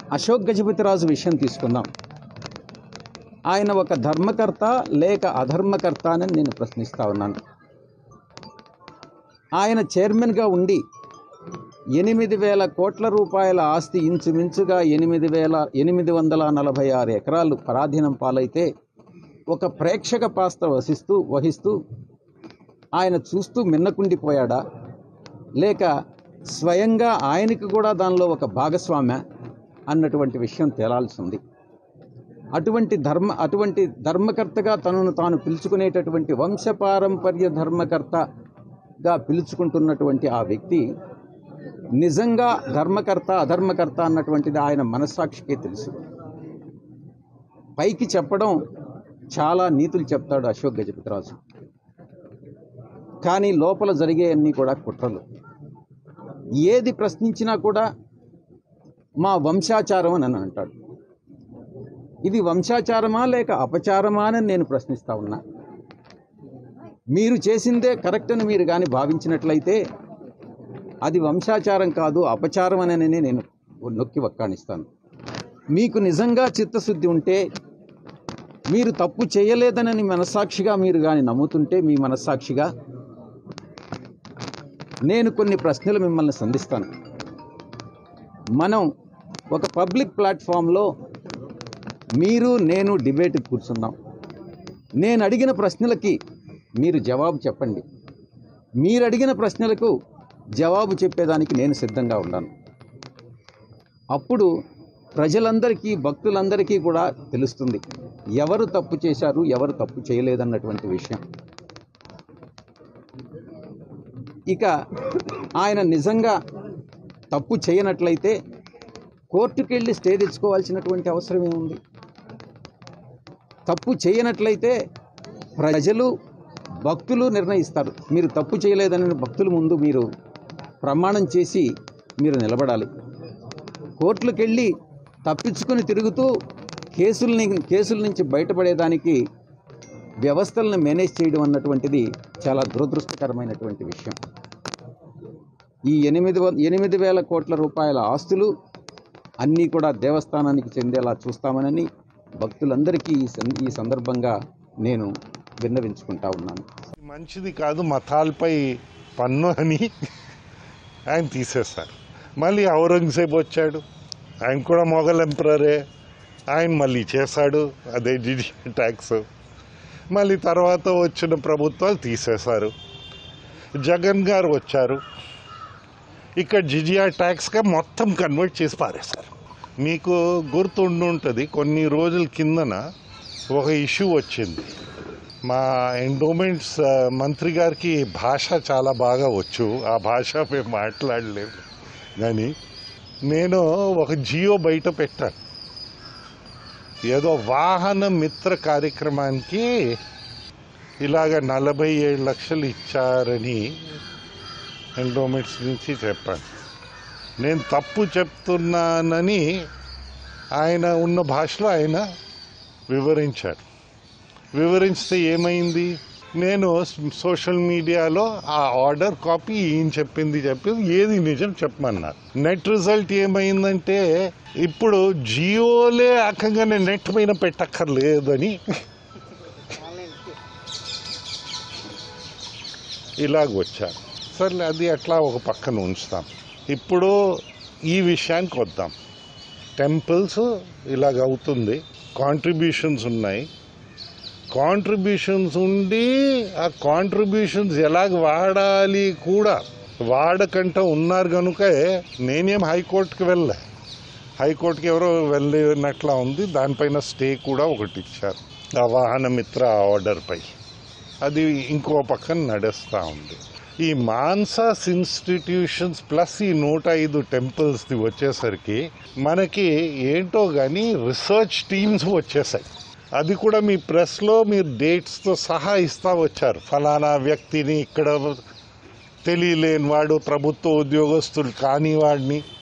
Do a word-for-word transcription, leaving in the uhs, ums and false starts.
అశోక్ గజపతిరాజు విషయం తీసుకుందాం. ఆయన ఒక ధర్మకర్త లేక అధర్మకర్త అని నేను ప్రశ్నిస్తా ఉన్నాను. ఆయన చైర్మన్గా ఉండి ఎనిమిది వేల కోట్ల రూపాయల ఆస్తి ఇంచుమించుగా ఎనిమిది వేల ఎనిమిది వందల నలభై ఆరు ఎకరాలు పరాధీనం పాలైతే ఒక ప్రేక్షక పాత్ర వహిస్తూ వహిస్తూ ఆయన చూస్తూ మిన్నకుండిపోయాడా, లేక స్వయంగా ఆయనకు కూడా దానిలో ఒక భాగస్వామ్య అన్నటువంటి విషయం తేలాల్సి ఉంది. అటువంటి ధర్మ అటువంటి ధర్మకర్తగా తనను తాను పిలుచుకునేటటువంటి వంశపారంపర్య ధర్మకర్తగా పిలుచుకుంటున్నటువంటి ఆ వ్యక్తి నిజంగా ధర్మకర్త అధర్మకర్త అన్నటువంటిది ఆయన మనస్సాక్షికే తెలుసు. పైకి చెప్పడం చాలా నీతులు చెప్తాడు అశోక్ గజపతిరాజు, కానీ లోపల జరిగేవన్నీ కూడా కుట్రలు. ఏది ప్రశ్నించినా కూడా మా వంశాచారం అని అంటాడు. ఇది వంశాచారమా లేక అపచారమా అని నేను ప్రశ్నిస్తా ఉన్నా. మీరు చేసిందే కరెక్ట్ అని మీరు కానీ భావించినట్లయితే అది వంశాచారం కాదు, అపచారం అని నేను నొక్కి వక్కాణిస్తాను. మీకు నిజంగా చిత్తశుద్ధి ఉంటే, మీరు తప్పు చేయలేదని మనస్సాక్షిగా మీరు కానీ నమ్ముతుంటే, మీ మనస్సాక్షిగా నేను కొన్ని ప్రశ్నలు మిమ్మల్ని సంధిస్తాను. మనం ఒక పబ్లిక్ ప్లాట్ఫామ్లో మీరు నేను డిబేట్ కూర్చున్నాం. నేను అడిగిన ప్రశ్నలకి మీరు జవాబు చెప్పండి. మీరు అడిగిన ప్రశ్నలకు జవాబు చెప్పేదానికి నేను సిద్ధంగా ఉన్నాను. అప్పుడు ప్రజలందరికీ భక్తులందరికీ కూడా తెలుస్తుంది ఎవరు తప్పు చేశారు, ఎవరు తప్పు చేయలేదన్నటువంటి విషయం. ఇక ఆయన నిజంగా తప్పు చేయనట్లయితే కోర్టుకు వెళ్ళి స్టే తెచ్చుకోవాల్సినటువంటి అవసరం ఏముంది? తప్పు చేయనట్లయితే ప్రజలు భక్తులు నిర్ణయిస్తారు. మీరు తప్పు చేయలేదని భక్తుల ముందు మీరు ప్రమాణం చేసి మీరు నిలబడాలి. కోర్టులకు వెళ్ళి తప్పించుకొని తిరుగుతూ కేసుల్ని కేసుల నుంచి బయటపడేదానికి వ్యవస్థలను మేనేజ్ చేయడం అన్నటువంటిది చాలా దురదృష్టకరమైనటువంటి విషయం. ఈ ఎనిమిది ఎనిమిది వేల కోట్ల రూపాయల ఆస్తులు అన్నీ కూడా దేవస్థానానికి చెందేలా చూస్తామనని భక్తులందరికీ ఈ సందర్భంగా నేను విన్నవించుకుంటా ఉన్నాను. మంచిది కాదు మతాలపై పన్ను అని ఆయన తీసేశారు. మళ్ళీ ఔరంగజేబ్ వచ్చాడు, ఆయన కూడా మొఘల్ ఎంపరరే, ఆయన మళ్ళీ చేశాడు అదే జిజియా ట్యాక్స్. మళ్ళీ తర్వాత వచ్చిన ప్రభుత్వాలు తీసేశారు. జగన్ గారు వచ్చారు, ఇక్కడ జిజియా ట్యాక్స్గా మొత్తం కన్వర్ట్ చేసి పారేశారు. మీకు గుర్తుండి ఉంటుంది, కొన్ని రోజుల కిందన ఒక ఇష్యూ వచ్చింది. మా ఎండోమెంట్స్ మంత్రి గారికి భాష చాలా బాగా వచ్చు, ఆ భాష మేము మాట్లాడలేము. కానీ నేను ఒక జియో బయట పెట్టాను, ఏదో వాహన మిత్ర కార్యక్రమానికి ఇలాగ నలభై ఏడు లక్షలు ఇచ్చారని ఎండోమెంట్స్ నుంచి చెప్పాను. నేను తప్పు చెప్తున్నానని ఆయన ఉన్న భాషలో ఆయన వివరించాడు. వివరిస్తే ఏమైంది, నేను సోషల్ మీడియాలో ఆ ఆర్డర్ కాపీ ఈయన చెప్పింది చెప్పి ఏది నిజం చెప్పమన్నారు. నెట్ రిజల్ట్ ఏమైందంటే ఇప్పుడు జియోలే ఏకంగా నేను నెట్ పైన పెట్టక్కర్లేదని ఇలాగ వచ్చాను. సరే, అది అట్లా ఒక పక్కన ఉంచుతాం. ఇప్పుడు ఈ విషయానికి వద్దాం. టెంపుల్స్ ఇలాగ అవుతుంది, కాంట్రిబ్యూషన్స్ ఉన్నాయి. కాంట్రిబ్యూషన్స్ ఉండి ఆ కాంట్రిబ్యూషన్స్ ఎలాగ వాడాలి కూడా వాడకంట ఉన్నారు కనుక నేనేం హైకోర్టుకి వెళ్ళలే. హైకోర్టుకి ఎవరో వెళ్ళినట్లా ఉంది. దానిపైన స్టే కూడా ఒకటి ఇచ్చారు ఆ వాహన మిత్ర ఆర్డర్పై. అది ఇంకో పక్కన నడుస్తూ ఉంది. ఈ మాన్సాస్ ఇన్స్టిట్యూషన్స్ ప్లస్ ఈ నూట ఐదు టెంపుల్స్ది వచ్చేసరికి మనకి ఏంటో కానీ రీసెర్చ్ టీమ్స్ వచ్చేసాయి. అది కూడా మీ ప్రెస్లో మీరు డేట్స్తో సహా ఇస్తా వచ్చారు. ఫలానా వ్యక్తిని ఇక్కడ తెలియలేని వాడు, ప్రభుత్వ ఉద్యోగస్తులు కాని వాడిని